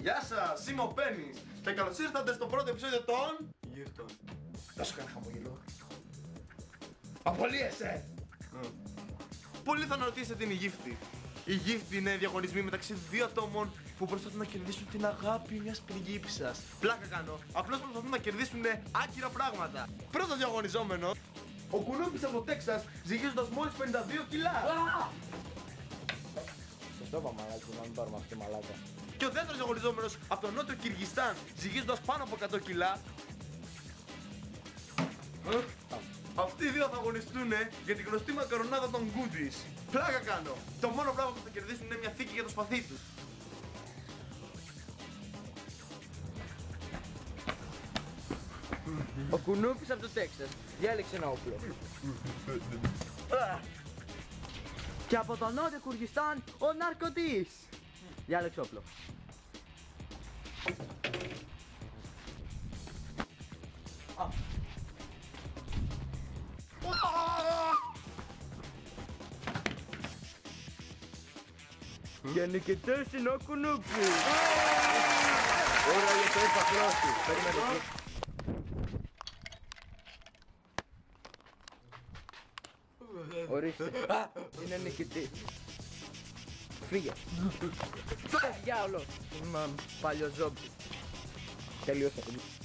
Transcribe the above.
Γεια σας, είμαι ο Πένις και καλώς ήρθατε στο πρώτο επεισόδιο των γύφτων. Δώσω κανένα χαμογελό. Απολύεσαι! Πολλοί θα αναρωτήσετε τι είναι η γύφτη. Η γύφτη είναι διαγωνισμοί μεταξύ δύο ατόμων που προσπαθούν να κερδίσουν την αγάπη μιας πριγκίπισσας. Πλάκα κάνω, απλώς προσπαθούν να κερδίσουν άκυρα πράγματα. Πρώτος διαγωνιζόμενος, ο Κουνούπης από το Τέξας, ζυγίζοντας μόλις 52 κιλά. Σωστό είπα μαλάκα, να μην πάρουμε αυτή τη μαλάκα. Και ο δεύτερος διαγωνιζόμενος από το νότιο Κυργιστάν, ζυγίζοντας πάνω από 100 κιλά. Αυτοί οι δύο θα αγωνιστούν για την γνωστή μακαρονάδα των Goodies. Πλάκα κάνω. Το μόνο πράγμα που θα κερδίσουν είναι μια θήκη για το σπαθί τους. Ο Κουνούπης από το Τέξας διάλεξε ένα όπλο. Και από το νότιο Κουργιστάν ο Ναρκωτής διάλεξε όπλο. Και νικητής είναι ο Κουνούπης. Ωραία, για το έπαθλό σου. Περίμενε. Ορίστε. Είναι νικητή. Φύγε. Διάολο. Είμαι παλιό ζόμπι. Τελείωσα.